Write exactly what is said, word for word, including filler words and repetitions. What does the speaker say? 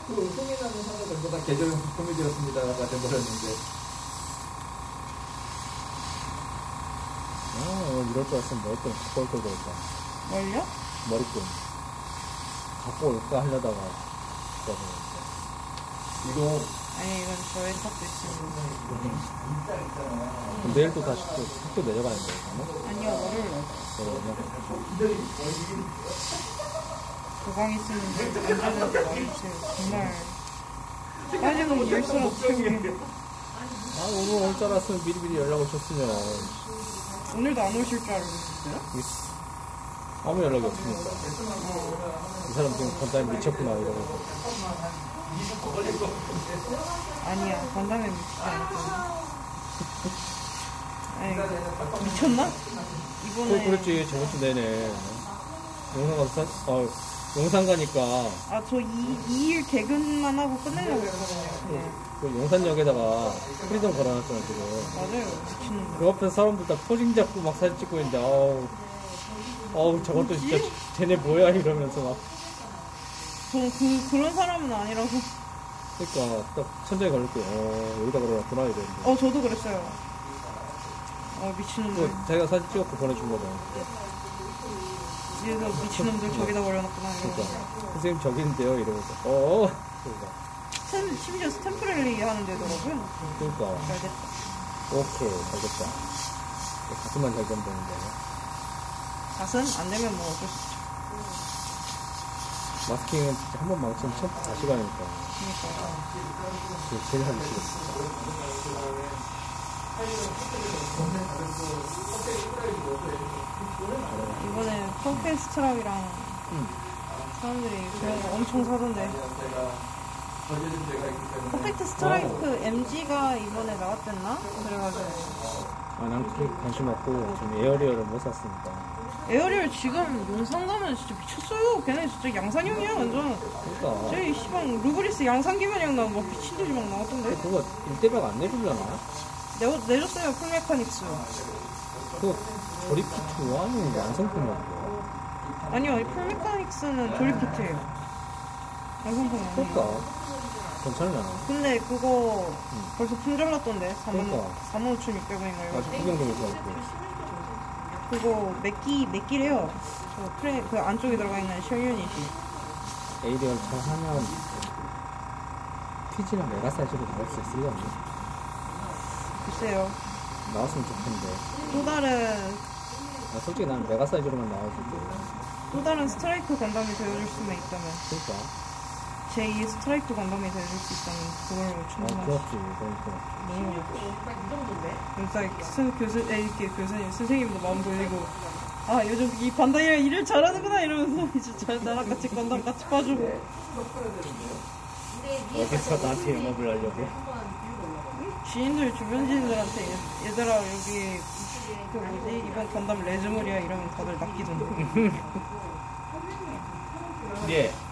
그 흥미나는 하나 전부 다 계절 코미디였습니다가 돼버렸는데. 아, 이럴 줄 알았으면 머리끈 갖고 올 걸 그랬다. 뭘요? 머리끈. 갖고 올까 하려다가. 이거. 아니, 이건 저의 탓도 있습니다. 그럼 내일 또 다시 또 학교 내려가는 거예요? 아니요, 월요일 날. 그러면. 도강 있으면 언제든지 말해주세요. 정말. 빠지는 일수록 최고예요. 아, 오늘 올 줄 알았으면 미리미리 연락 오셨으면. 오늘도 안 오실 줄 알고 있었어요? 아무 연락이 없으니까. 이 사람 지금 건담이 미쳤구나, 이러고. 아니야, 건담에 미치지 않았잖아. 아니, 미쳤나? 이번에. 그, 그렇지, 저번 주 내내. 영상 가서, 사, 어, 영상 가니까. 아, 저 이, 이 일 개근만 하고 끝내려고 했거든요. 그냥. 그 용산역에다가 프리덤 걸어놨잖아, 지금. 맞아요, 미친놈들. 그 앞에 사람들 다 포징 잡고 막 사진 찍고 있는데, 어우. 어우, 저것도 진짜, 쟤네 뭐야, 이러면서 막. 저는 그, 그런 사람은 아니라서. 그니까, 딱 천장에 걸릴게, 어, 여기다 걸어놨구나, 이랬는데. 어, 저도 그랬어요. 어, 미친놈들. 그 자기가 사진 찍었고 보내준 거잖아. 얘가 미친놈들 저기다 버려놨구나, 그니까, 이러면서. 선생님 저기 있는데요, 이러면서. 어어. 그러니까. 스탬, 심지어 스탬프랠리 하는 데더라고요. 그니까. 잘 됐다. 오케이, 잘 됐다. 가슴만 잘 되면 되는데. 갓은 안 되면 뭐 어쩔 수 없죠. 마스킹은 진짜 한 번 망치면 첫 다시 가니까. 그니까요. 그게 제일 하기 싫어, 진짜. 이번에 펑페스트랍이랑 응. 사람들이 그런 거 엄청 사던데. 퍼펙트 스트라이크 엠지가 이번에 나왔댔나? 그래가지고. 아, 난 그게 관심 없고, 지금 에어리어를 못 샀으니까. 에어리얼 지금 용산 가면 진짜 미쳤어요. 걔네 진짜 양산형이야, 완전. 그니까. 저희 시방 루브리스 양산기면형 나오고 막 미친듯이 막 나왔던데. 그거 일대백 안 내주려나? 내, 내줬어요, 풀메카닉스. 그거 조립키트 아니면 완성품이야. 아니요, 풀메카닉스는 조립키트예요. 완성품 아니에요. 그니까. 괜찮으려나? 근데 그거 응. 벌써 품절 났던데. 그러니까. 사만 오천육백 원인가 아직 해가지고. 구경 좀 해서 그거 몇끼 몇끼래요. 저 프레 그 안쪽에 들어가 있는 쉘 유닛이. 에이리얼 잘 하면 피지나 메가 사이즈로 나올 수 있으려나? 글쎄요. 나왔으면 좋겠는데. 또 다른 아, 솔직히 나는 메가 사이즈로만 나와주고. 또 다른 스트라이크 건담이 되어줄 수만 있다면, 그니까. 제이의 스트라이크 건담이 되어줄 수 있다면 그걸로 아, 충분하지. 그렇지. 그럼 그렇지. 너무 그래서 스, 교수, 에, 이렇게 교수님, 선생님도 마음 돌리고, 아, 요즘 이 반다이랑 일을 잘하는구나 이러면서 이제 잘 나랑 같이 건담 같이 봐주고. 어디서 나한테 영업을 하려고? 지인들, 주변 지인들한테 얘- 얘들아 여기 그 뭐지 이번 건담 레즈몰이야 이러면 다들 낚이던데. 예.